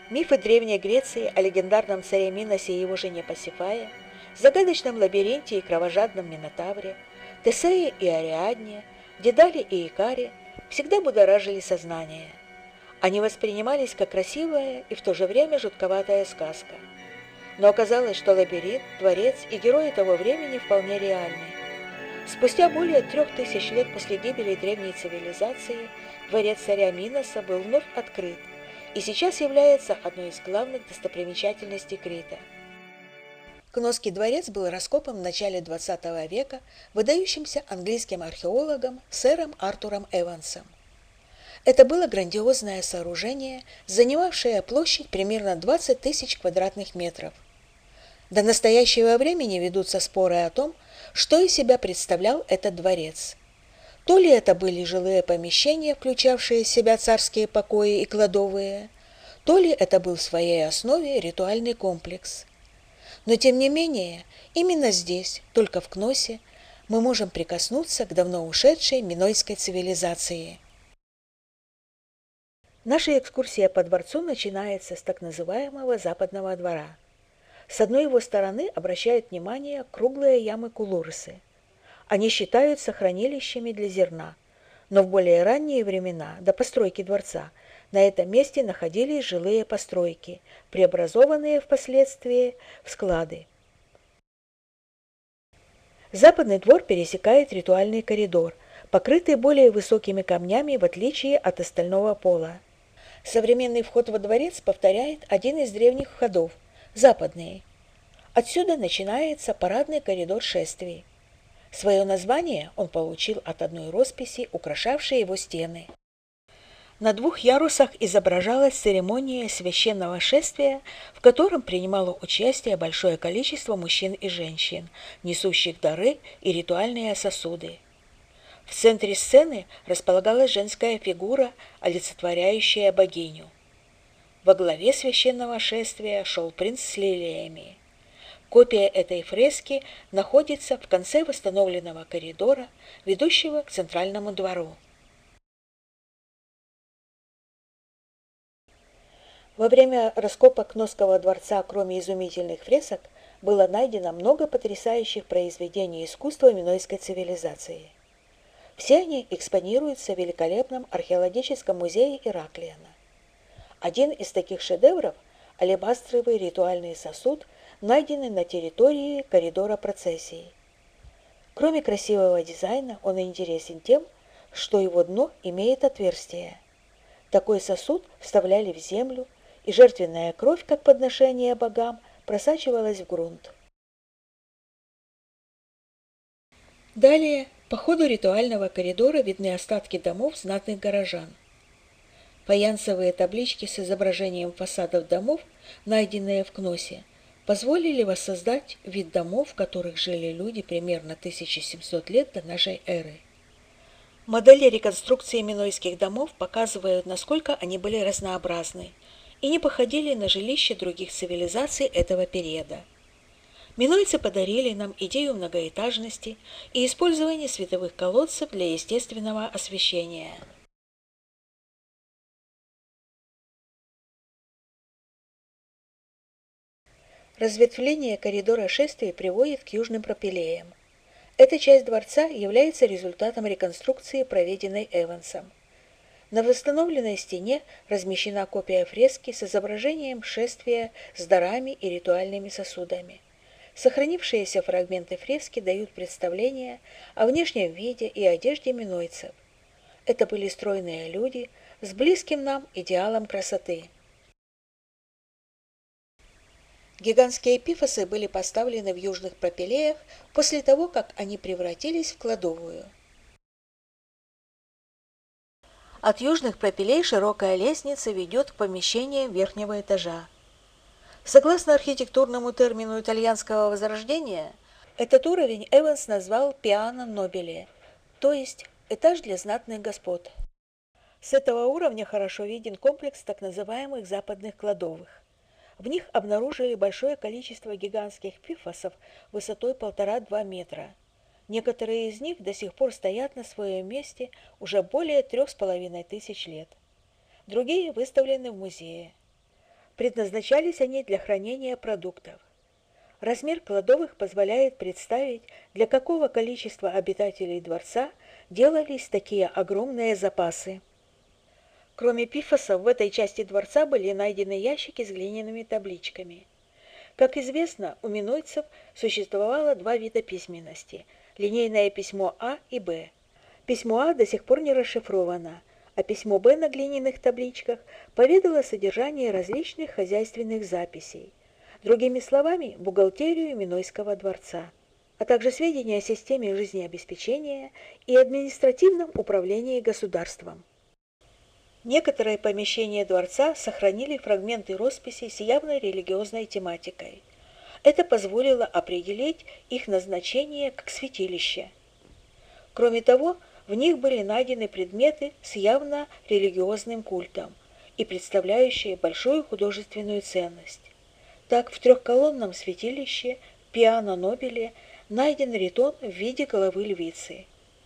Мифы Древней Греции о легендарном царе Миносе и его жене Пасифае, загадочном лабиринте и кровожадном Минотавре, Тесее и Ариадне, Дедале и Икаре всегда будоражили сознание. Они воспринимались как красивая и в то же время жутковатая сказка. Но оказалось, что лабиринт, дворец и герои того времени вполне реальны. Спустя более 3000 лет после гибели древней цивилизации дворец царя Миноса был вновь открыт и сейчас является одной из главных достопримечательностей Крита. Кносский дворец был раскопан в начале XX века выдающимся английским археологом сэром Артуром Эвансом. Это было грандиозное сооружение, занимавшее площадь примерно 20 тысяч квадратных метров. До настоящего времени ведутся споры о том, что из себя представлял этот дворец. То ли это были жилые помещения, включавшие в себя царские покои и кладовые, то ли это был в своей основе ритуальный комплекс. Но тем не менее, именно здесь, только в Кносе, мы можем прикоснуться к давно ушедшей минойской цивилизации. Наша экскурсия по дворцу начинается с так называемого Западного двора. С одной его стороны обращают внимание круглые ямы Кулурсы. Они считаются хранилищами для зерна, но в более ранние времена, до постройки дворца, на этом месте находились жилые постройки, преобразованные впоследствии в склады. Западный двор пересекает ритуальный коридор, покрытый более высокими камнями в отличие от остального пола. Современный вход во дворец повторяет один из древних входов – западный. Отсюда начинается парадный коридор шествий. Свое название он получил от одной росписи, украшавшей его стены. На 2 ярусах изображалась церемония священного шествия, в котором принимало участие большое количество мужчин и женщин, несущих дары и ритуальные сосуды. В центре сцены располагалась женская фигура, олицетворяющая богиню. Во главе священного шествия шел принц с лилиями. Копия этой фрески находится в конце восстановленного коридора, ведущего к центральному двору. Во время раскопок Кносского дворца, кроме изумительных фресок, было найдено много потрясающих произведений искусства минойской цивилизации. Все они экспонируются в великолепном археологическом музее Ираклиона. Один из таких шедевров – алебастровый ритуальный сосуд, найденный на территории коридора процессии. Кроме красивого дизайна, он интересен тем, что его дно имеет отверстие. Такой сосуд вставляли в землю, и жертвенная кровь, как подношение богам, просачивалась в грунт. Далее, по ходу ритуального коридора видны остатки домов знатных горожан. Фаянсовые таблички с изображением фасадов домов, найденные в Кносе, позволили воссоздать вид домов, в которых жили люди примерно 1700 лет до нашей эры. Модели реконструкции минойских домов показывают, насколько они были разнообразны и не походили на жилища других цивилизаций этого периода. Минойцы подарили нам идею многоэтажности и использования световых колодцев для естественного освещения. Разветвление коридора шествий приводит к южным пропилеям. Эта часть дворца является результатом реконструкции, проведенной Эвансом. На восстановленной стене размещена копия фрески с изображением шествия с дарами и ритуальными сосудами. Сохранившиеся фрагменты фрески дают представление о внешнем виде и одежде минойцев. Это были стройные люди с близким нам идеалом красоты. Гигантские эпифосы были поставлены в южных пропилеях после того, как они превратились в кладовую. От южных пропилей широкая лестница ведет к помещениям верхнего этажа. Согласно архитектурному термину итальянского возрождения, этот уровень Эванс назвал «пиано нобиле», то есть этаж для знатных господ. С этого уровня хорошо виден комплекс так называемых западных кладовых. В них обнаружили большое количество гигантских пифосов высотой 1,5–2 метра. Некоторые из них до сих пор стоят на своем месте уже более 3500 лет. Другие выставлены в музее. Предназначались они для хранения продуктов. Размер кладовых позволяет представить, для какого количества обитателей дворца делались такие огромные запасы. Кроме пифосов, в этой части дворца были найдены ящики с глиняными табличками. Как известно, у минойцев существовало два вида письменности – линейное письмо А и Б. Письмо А до сих пор не расшифровано, а письмо Б на глиняных табличках поведало содержание различных хозяйственных записей, другими словами, бухгалтерию Минойского дворца, а также сведения о системе жизнеобеспечения и административном управлении государством. Некоторые помещения дворца сохранили фрагменты росписей с явной религиозной тематикой. Это позволило определить их назначение как святилище. Кроме того, в них были найдены предметы с явно религиозным культом и представляющие большую художественную ценность. Так, в трехколонном святилище Пиано Нобеле найден ритон в виде головы львицы.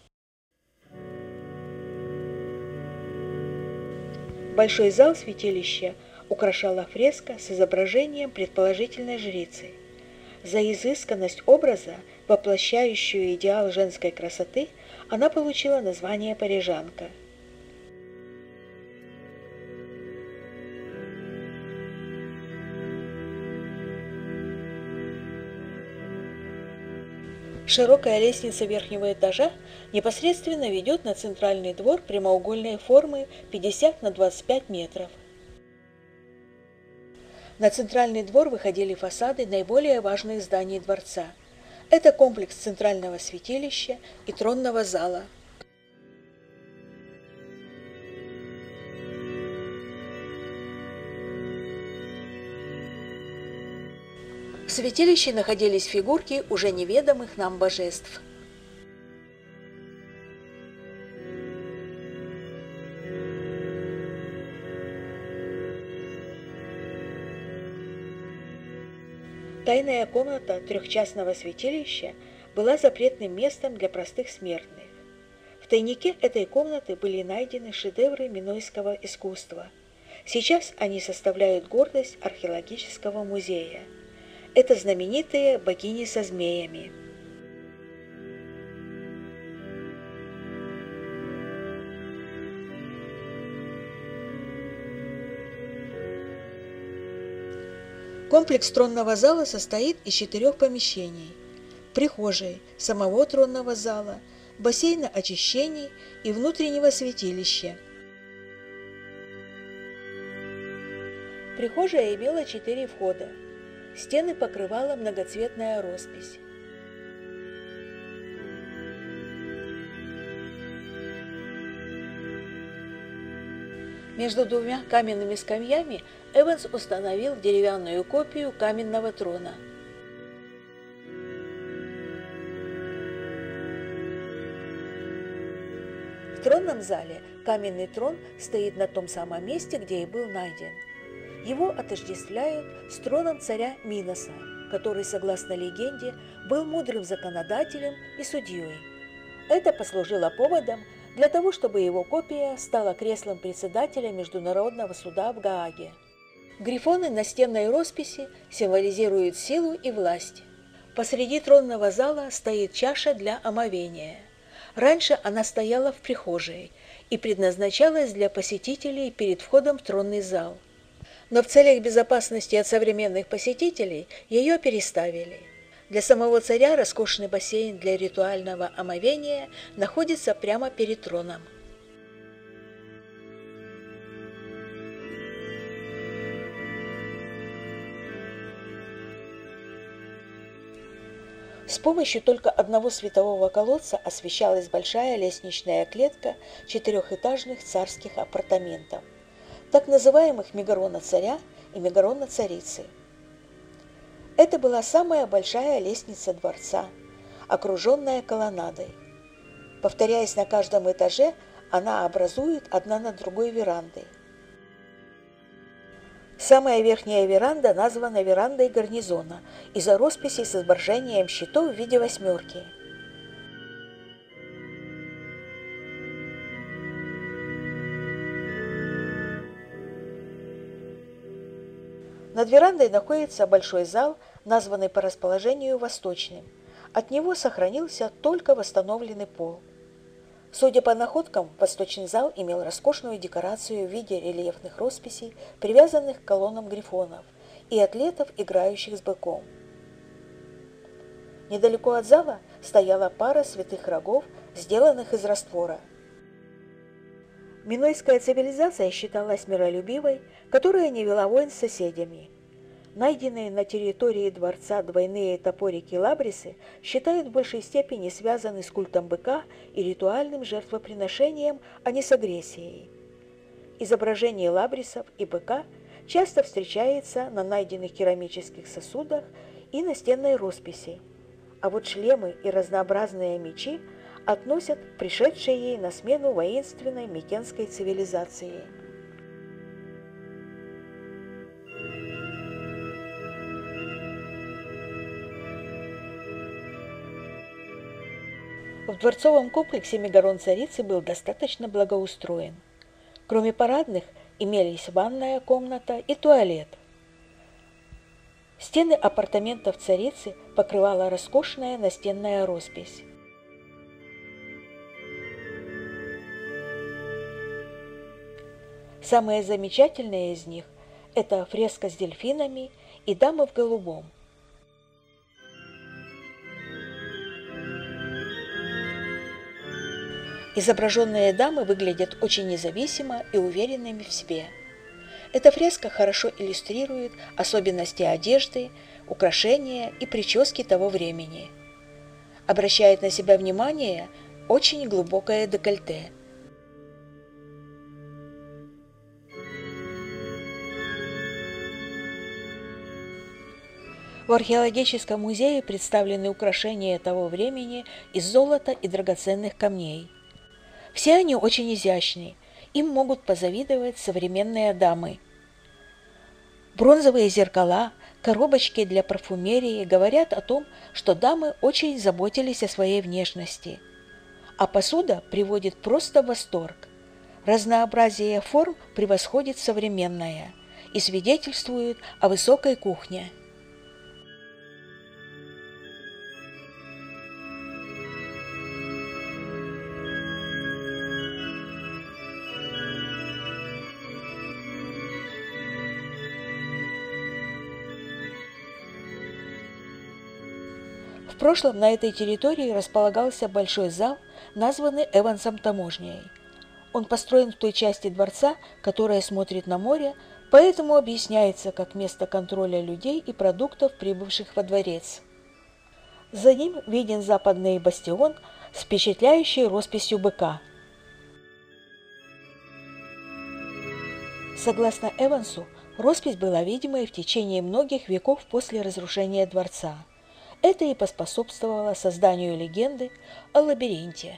Большой зал святилища украшала фреска с изображением предположительной жрицы. За изысканность образа, воплощающую идеал женской красоты, она получила название «Парижанка». Широкая лестница верхнего этажа непосредственно ведет на центральный двор прямоугольной формы 50 на 25 метров. На центральный двор выходили фасады наиболее важных зданий дворца. Это комплекс центрального святилища и тронного зала. В святилище находились фигурки уже неведомых нам божеств. Тайная комната трехчастного святилища была запретным местом для простых смертных. В тайнике этой комнаты были найдены шедевры минойского искусства. Сейчас они составляют гордость археологического музея. Это знаменитые богини со змеями. Комплекс тронного зала состоит из 4 помещений: прихожей, самого тронного зала, бассейна очищений и внутреннего святилища. Прихожая имела 4 входа. Стены покрывала многоцветная роспись. Между двумя каменными скамьями Эванс установил деревянную копию каменного трона. В тронном зале каменный трон стоит на том самом месте, где и был найден. Его отождествляют с троном царя Миноса, который, согласно легенде, был мудрым законодателем и судьей. Это послужило поводом для того, чтобы его копия стала креслом председателя Международного суда в Гааге. Грифоны на стенной росписи символизируют силу и власть. Посреди тронного зала стоит чаша для омовения. Раньше она стояла в прихожей и предназначалась для посетителей перед входом в тронный зал. Но в целях безопасности от современных посетителей ее переставили. Для самого царя роскошный бассейн для ритуального омовения находится прямо перед троном. С помощью только одного светового колодца освещалась большая лестничная клетка 4-этажных царских апартаментов, так называемых Мегарона царя и Мегарона царицы. Это была самая большая лестница дворца, окруженная колоннадой. Повторяясь на каждом этаже, она образует одна над другой верандой. Самая верхняя веранда названа верандой гарнизона из-за росписи с изображением щитов в виде 8. Над верандой находится большой зал, названный по расположению восточным. От него сохранился только восстановленный пол. Судя по находкам, восточный зал имел роскошную декорацию в виде рельефных росписей, привязанных к колоннам грифонов, и атлетов, играющих с быком. Недалеко от зала стояла пара святых рогов, сделанных из раствора. Минойская цивилизация считалась миролюбивой, которая не вела войн с соседями. Найденные на территории дворца двойные топорики-лабрисы считают в большей степени связаны с культом быка и ритуальным жертвоприношением, а не с агрессией. Изображение лабрисов и быка часто встречается на найденных керамических сосудах и настенной росписи, а вот шлемы и разнообразные мечи относят к пришедшей ей на смену воинственной микенской цивилизации. В дворцовом комплексе Мегарон-царицы был достаточно благоустроен. Кроме парадных имелись ванная комната и туалет. Стены апартаментов царицы покрывала роскошная настенная роспись. Самые замечательные из них – это фреска с дельфинами и дама в голубом. Изображенные дамы выглядят очень независимо и уверенными в себе. Эта фреска хорошо иллюстрирует особенности одежды, украшения и прически того времени. Обращает на себя внимание очень глубокое декольте. В археологическом музее представлены украшения того времени из золота и драгоценных камней. Все они очень изящны, им могут позавидовать современные дамы. Бронзовые зеркала, коробочки для парфюмерии говорят о том, что дамы очень заботились о своей внешности. А посуда приводит просто в восторг. Разнообразие форм превосходит современное и свидетельствует о высокой кухне. В прошлом на этой территории располагался большой зал, названный Эвансом таможней. Он построен в той части дворца, которая смотрит на море, поэтому объясняется как место контроля людей и продуктов, прибывших во дворец. За ним виден западный бастион с впечатляющей росписью быка. Согласно Эвансу, роспись была видимой в течение многих веков после разрушения дворца. Это и поспособствовало созданию легенды о лабиринте.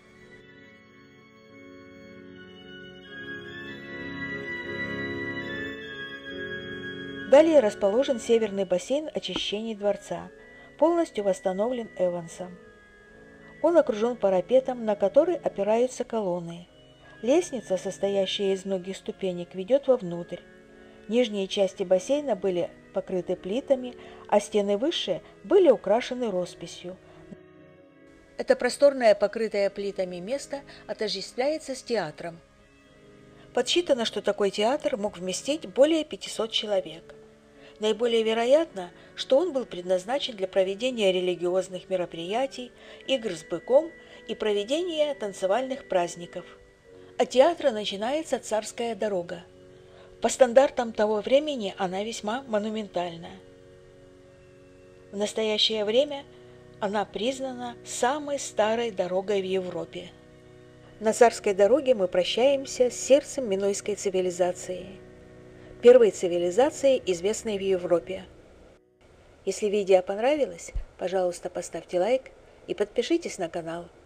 Далее расположен северный бассейн очищений дворца, полностью восстановлен Эвансом. Он окружен парапетом, на который опираются колонны. Лестница, состоящая из многих ступенек, ведет вовнутрь. Нижние части бассейна были покрыты плитами, а стены выше были украшены росписью. Это просторное, покрытое плитами место отождествляется с театром. Подсчитано, что такой театр мог вместить более 500 человек. Наиболее вероятно, что он был предназначен для проведения религиозных мероприятий, игр с быком и проведения танцевальных праздников. От театра начинается Царская дорога. По стандартам того времени она весьма монументальна. В настоящее время она признана самой старой дорогой в Европе. На Царской дороге мы прощаемся с сердцем минойской цивилизации, первой цивилизации, известной в Европе. Если видео понравилось, пожалуйста, поставьте лайк и подпишитесь на канал.